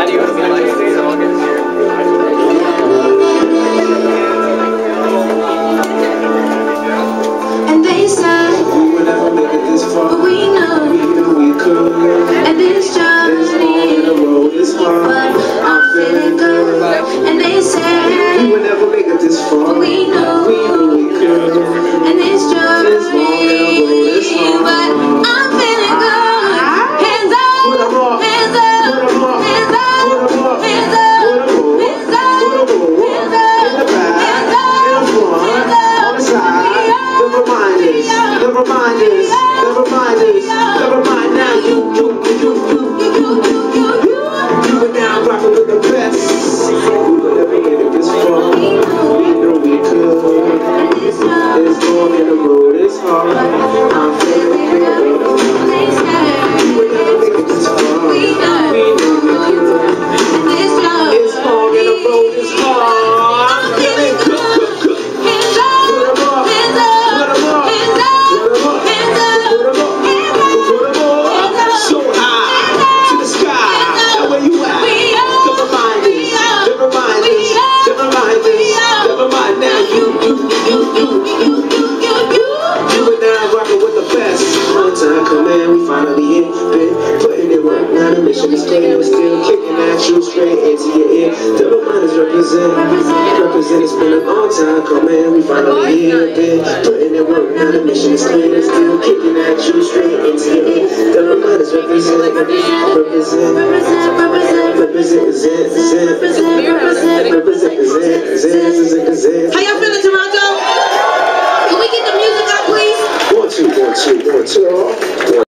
And they said we would never make it this far, but we knew we could. And this journey, the road is hard, but I'm feeling good. And they said we would never make it this far, but we knew we could. And this journey, the road is hard, but I'm feeling good. Hands up, hands up, hands up, hands up, hands up, hands up, in the back, in the front, on the side. Never mind this, never mind this, never mind this, never mind now. You are now rocking with the best. We would never make it this far, we know we could. It's long and the road is hard, I'm feeling good. We would never make it this far, we know we could. It's long and the road is hard, I'm feeling good. Represent, it's been a long time coming, we finally here, been putting in work, now the mission is clear, still kicking at you straight into your ear.